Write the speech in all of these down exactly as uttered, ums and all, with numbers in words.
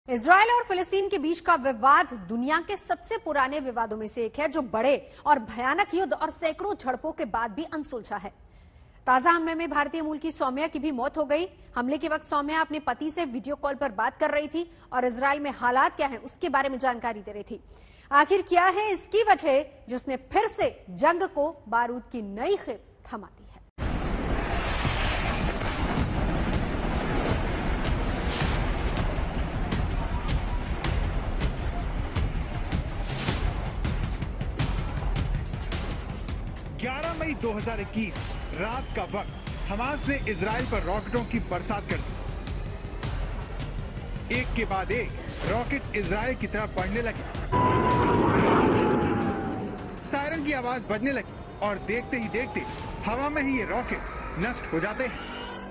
Israel और फिलिस्तीन के बीच का विवाद दुनिया के सबसे पुराने विवादों में से एक है, जो बड़े और भयानक युद्ध और सैकड़ों झड़पों के बाद भी अनसुलझा है। ताजा हमले में भारतीय मूल की सौम्या की भी मौत हो गई। हमले के वक्त सौम्या अपने पति से वीडियो कॉल पर बात कर रही थी और इजराइल में हालात क्या है उसके बारे में जानकारी दे रही थी। आखिर क्या है इसकी वजह जिसने फिर से जंग को बारूद की नई खेप थमा दी है। ग्यारह मई दो हज़ार इक्कीस रात का वक्त हमास ने इजराइल पर रॉकेटों की बरसात कर दी। एक के बाद एक रॉकेट इजराइल की तरफ बढ़ने लगे। सायरन की आवाज बजने लगी और देखते ही देखते हवा में ही ये रॉकेट नष्ट हो जाते हैं।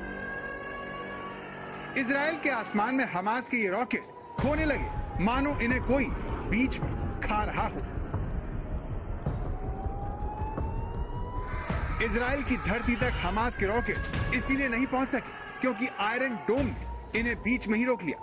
इजराइल के आसमान में हमास के ये रॉकेट खोने लगे, मानो इन्हें कोई बीच में खा रहा हो। इजराइल की धरती तक हमास के रॉकेट इसीलिए नहीं पहुंच सके क्योंकि आयरन डोम ने इन्हें बीच में ही रोक लिया।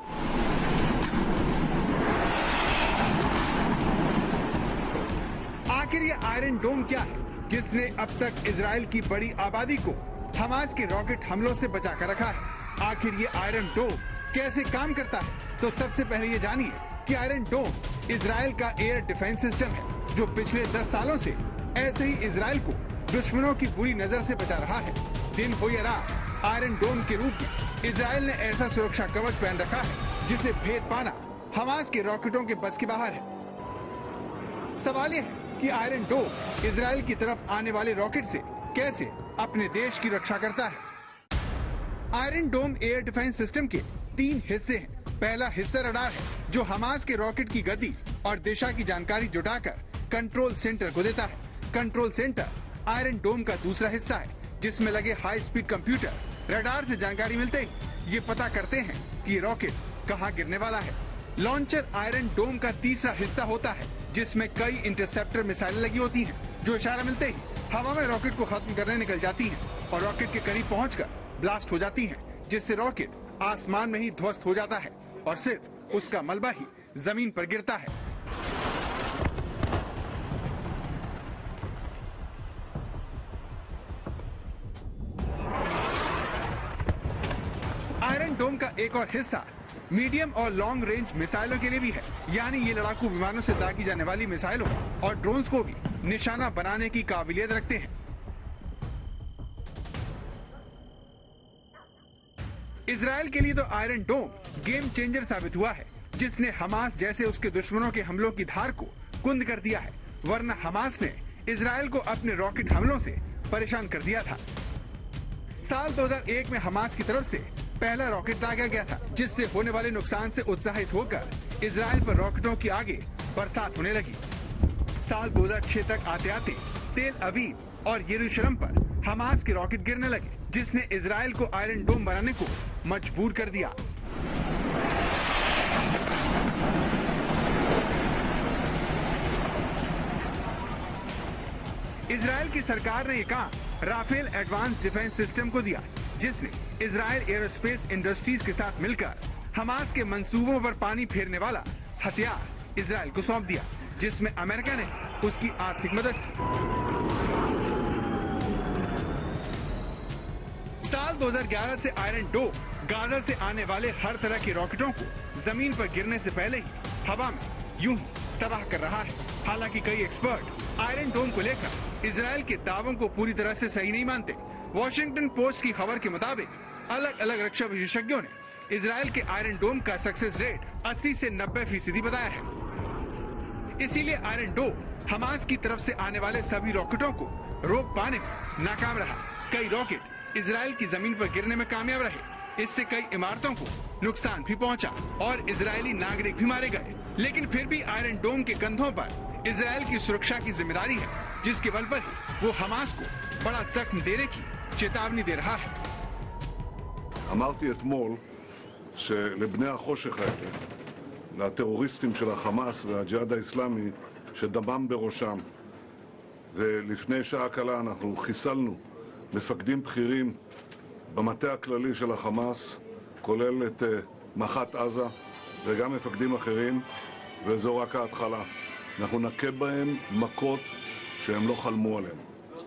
आखिर ये आयरन डोम क्या है जिसने अब तक इजराइल की बड़ी आबादी को हमास के रॉकेट हमलों से बचा कर रखा है? आखिर ये आयरन डोम कैसे काम करता है? तो सबसे पहले ये जानिए कि आयरन डोम इजराइल का एयर डिफेंस सिस्टम है, जो पिछले दस सालों से ऐसे ही इजराइल को दुश्मनों की बुरी नजर से बचा रहा है। दिन हो या रात, आयरन डोम के रूप में इजराइल ने ऐसा सुरक्षा कवच पहन रखा है जिसे भेद पाना हमास के रॉकेटों के बस के बाहर है। सवाल यह है कि आयरन डोम इजराइल की तरफ आने वाले रॉकेट से कैसे अपने देश की रक्षा करता है। Iron Dome air defence system के तीन हिस्से हैं। पहला हिस्सा रडार है, जो हमास के रॉकेट की गति और दिशा की जानकारी जुटाकर कंट्रोल सेंटर को देता है। कंट्रोल सेंटर आयरन डोम का दूसरा हिस्सा है, जिसमें लगे हाई स्पीड कंप्यूटर रडार से जानकारी मिलते ही ये पता करते हैं कि ये रॉकेट कहां गिरने वाला है। लॉन्चर आयरन डोम का तीसरा हिस्सा होता है, जिसमें कई इंटरसेप्टर मिसाइलें लगी होती हैं, जो इशारा मिलते ही हवा में रॉकेट को खत्म करने निकल जाती हैं और रॉकेट के करीब पहुंचकर ब्लास्ट हो जाती हैं, जिससे रॉकेट आसमान में ही ध्वस्त हो जाता है और सिर्फ उसका मलबा ही जमीन पर गिरता है। आयरन डोम का एक और हिस्सा मीडियम और लॉन्ग रेंज मिसाइलों के लिए भी है, यानी ये लड़ाकू विमानों से दागी जाने वाली मिसाइलों और ड्रोन्स को भी निशाना बनाने की काबिलियत रखते हैं। इजराइल के लिए तो आयरन डोम गेम चेंजर साबित हुआ है, जिसने हमास जैसे उसके दुश्मनों के हमलों की धार को कुंद कर दिया है, वरना हमास ने इजराइल को अपने रॉकेट हमलों से परेशान कर दिया था। साल दो हज़ार एक में हमास की तरफ से पहला रॉकेट दागा गया था, जिससे होने वाले नुकसान से उत्साहित होकर इजराइल पर रॉकेटों की आगे बरसात होने लगी। साल दो हज़ार छह तक आते आते तेल अवीव और यरूशलेम पर हमास के रॉकेट गिरने लगे, जिसने इजराइल को आयरन डोम बनाने को मजबूर कर दिया। इजराइल की सरकार ने ये काम राफेल एडवांस डिफेंस सिस्टम को दिया, जिसने इजराइल एरोस्पेस इंडस्ट्रीज के साथ मिलकर हमास के मंसूबों पर पानी फेरने वाला हथियार इजराइल को सौंप दिया, जिसमें अमेरिका ने उसकी आर्थिक मदद की। साल दो हज़ार ग्यारह से आयरन डोम गाजा से आने वाले हर तरह के रॉकेटों को जमीन पर गिरने से पहले ही हवा में यूं ही तबाह कर रहा है। हालांकि कई एक्सपर्ट आयरन डोम को लेकर इजराइल के दावों को पूरी तरह से सही नहीं मानते। वॉशिंगटन पोस्ट की खबर के मुताबिक अलग अलग रक्षा विशेषज्ञों ने इजराइल के आयरन डोम का सक्सेस रेट अस्सी से नब्बे फीसदी बताया है। इसीलिए आयरन डोम हमास की तरफ से आने वाले सभी रॉकेटों को रोक पाने में नाकाम रहा। कई रॉकेट इजराइल की जमीन पर गिरने में कामयाब रहे। इससे कई इमारतों को नुकसान भी पहुंचा और इजरायली नागरिक भी मारे गए। लेकिन फिर भी आयरन डोम के कंधों पर इजराइल की सुरक्षा की जिम्मेदारी है, जिसके बल पर ही वो हमास को बड़ा जख्म देने की चेतावनी दे रहा है। אמרתי אתמול שלבני החושך האלה, לטרוריסטים של החמאס והג'יהאד האסלאמי, שדמם בראשם, ולפני שעה קלה אנחנו חיסלנו מפקדים בכירים במטה הכללי של החמאס, כולל את מח"ט עזה וגם מפקדים אחרים, וזו רק ההתחלה. אנחנו נכה בהם מכות שהם לא חלמו עליהם.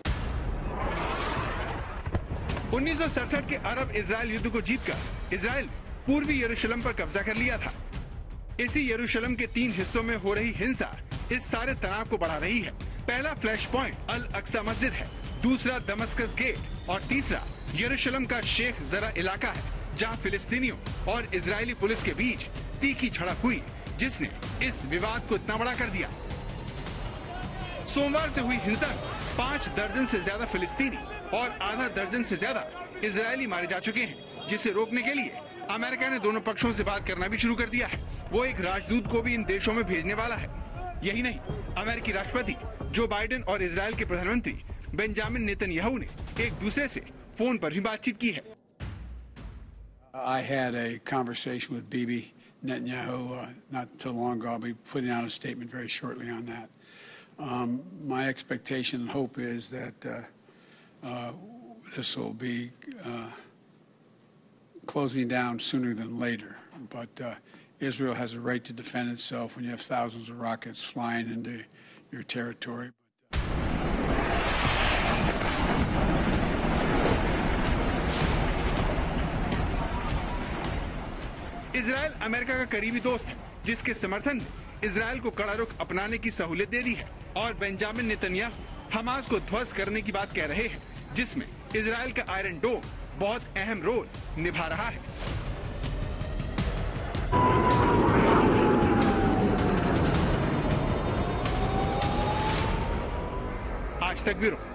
उन्नीस सौ सड़सठ के अरब इजराइल युद्ध को जीतकर इजराइल पूर्वी यरूशलेम पर कब्जा कर लिया था। इसी यरूशलेम के तीन हिस्सों में हो रही हिंसा इस सारे तनाव को बढ़ा रही है। पहला फ्लैश पॉइंट अल अक्सा मस्जिद है, दूसरा दमस्कस गेट और तीसरा यरूशलेम का शेख जरा इलाका है, जहां फिलिस्तीनियों और इजरायली पुलिस के बीच तीखी झड़प हुई, जिसने इस विवाद को इतना बड़ा कर दिया। सोमवार से हुई हिंसा में पांच दर्जन से ज्यादा फिलिस्तीनी और आधा दर्जन से ज्यादा इजरायली मारे जा चुके हैं, जिसे रोकने के लिए अमेरिका ने दोनों पक्षों से बात करना भी शुरू कर दिया है। वो एक राजदूत को भी इन देशों में भेजने वाला है। यही नहीं, अमेरिकी राष्ट्रपति जो बाइडेन और इजराइल के प्रधानमंत्री बेंजामिन नेतन्याहू ने एक दूसरे से फोन पर भी बातचीत की है। I had a conversation with Bibi Netanyahu uh, not too long ago. I'll be putting out a statement very shortly on that. Um, my expectation and hope is that uh, uh, this will be uh, closing down sooner than later. But uh, Israel has a right to defend itself when you have thousands of rockets flying into your territory. Israel America का करीबी दोस्त है, जिसके समर्थन में Israel को कड़ा रुख अपनाने की सहूलियत दे दी है, और बेंजामिन नेतन्याहू हमास को ध्वस्त करने की बात कह रहे हैं, जिसमें इजराइल का आयरन डोम बहुत अहम रोल निभा रहा है। आज तक ब्यूरो।